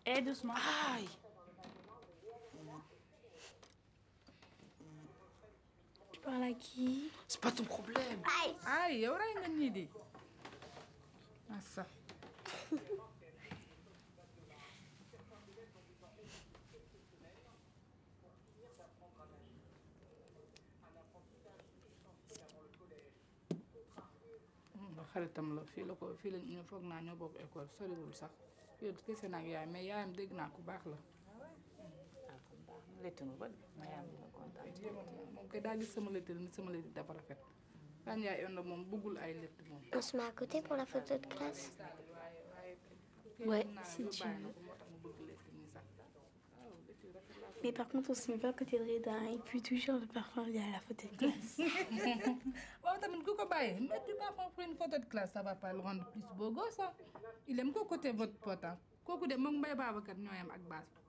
Eh, doucement. Aïe. Tu parles à qui? C'est pas ton problème. Aïe, yow rey nga ñii di. Massa. xaritam la fii la ñu foog naa ñoo bokk école soriwul sax yow kese nag yaay mais yaayam dégg naa ku baax la. Ah, kon baax na létt nga ba mayam dina kontaan. moom kay daa gis sama létt ni sama létt dafa rafet. Kan yaay Endo moom bëggul ay létt moom. On se met à côté pour la photo de classe. Ouais, si tu veux. Mais par contre, on se met pas à côté de Reda et puis toujours le parfum via la photo de classe. waaw tamit ku ko bàyyi mettre du parfum pour une photo de classe ça va pas le rendre plus beau gosse. Il aime ko côté votre pote. Kooku de moom Mbaye Babacar ñooyam ak base.